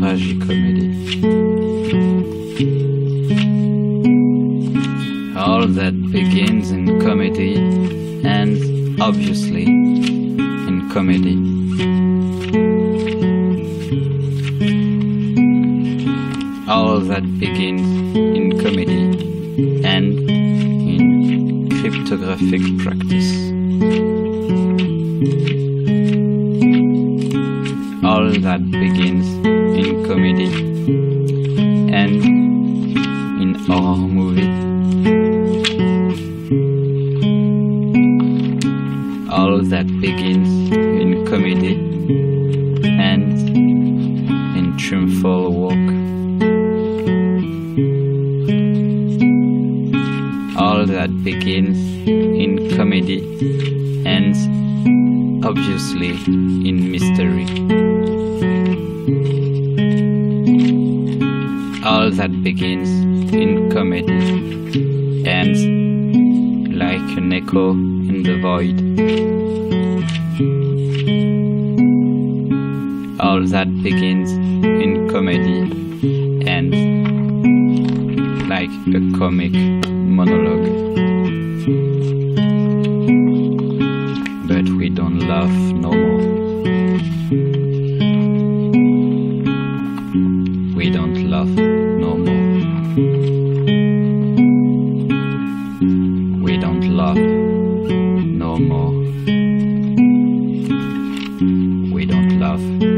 tragicomedy. All that begins in comedy ends obviously in comedy. All that begins in comedy ends in cryptographic practice. All that begins in comedy ends in horror movie. All that begins in comedy ends in triumphal walk. All that begins in comedy ends obviously in mystery. All that begins in comedy ends like an echo in the void. All that begins in comedy ends like a comic monologue. But we don't laugh no more. We don't laugh no more. We don't laugh no more. We don't laugh